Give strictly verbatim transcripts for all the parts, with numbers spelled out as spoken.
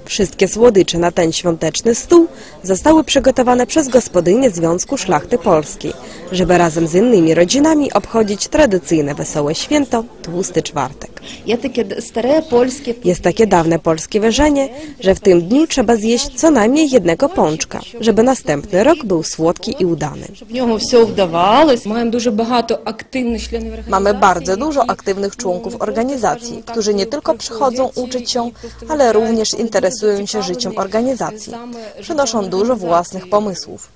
Wszystkie słodycze na ten świąteczny stół zostały przygotowane przez gospodynię Związku Szlachty Polskiej, żeby razem z innymi rodzinami obchodzić tradycyjne wesołe święto Tłusty Czwartek. Jest takie dawne polskie wierzenie, że w tym dniu trzeba zjeść co najmniej jednego pączka, żeby następny rok był słodki i udany. Mamy bardzo dużo aktywnych członków organizacji, którzy nie tylko przychodzą uczyć się, ale również interesują się życiem organizacji. Przynoszą dużo własnych pomysłów.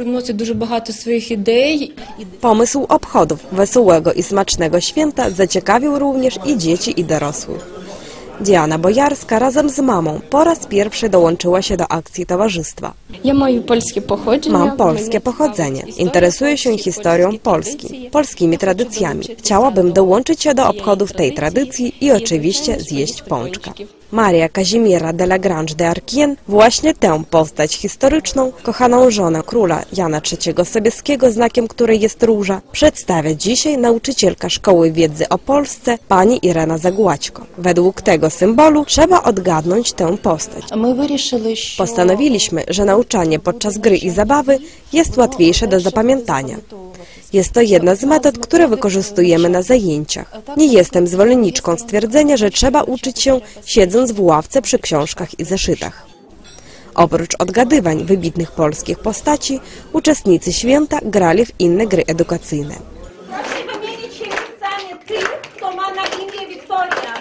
Pomysł obchodów wesołego i smacznego święta zaciekawił również i dzieci, i dorosłych. Diana Bojarska razem z mamą po raz pierwszy dołączyła się do akcji towarzystwa. Mam polskie pochodzenie. Interesuję się historią Polski, polskimi tradycjami. Chciałabym dołączyć się do obchodów tej tradycji i oczywiście zjeść pączka. Maria Kazimiera de la Grange de Arquien, właśnie tę postać historyczną, kochaną żonę króla Jana trzeciego Sobieskiego, znakiem której jest róża, przedstawia dzisiaj nauczycielka Szkoły Wiedzy o Polsce, pani Irena Zagłaćko. Według tego symbolu trzeba odgadnąć tę postać. Postanowiliśmy, że nauczanie podczas gry i zabawy jest łatwiejsze do zapamiętania. Jest to jedna z metod, które wykorzystujemy na zajęciach. Nie jestem zwolenniczką stwierdzenia, że trzeba uczyć się siedząc w ławce przy książkach i zeszytach. Oprócz odgadywań wybitnych polskich postaci, uczestnicy święta grali w inne gry edukacyjne. Proszę wymienić się miejscami tych, kto ma na imię Wiktoria.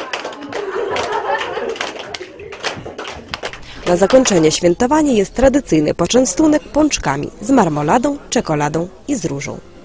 Na zakończenie świętowania jest tradycyjny poczęstunek pączkami z marmoladą, czekoladą i z różą.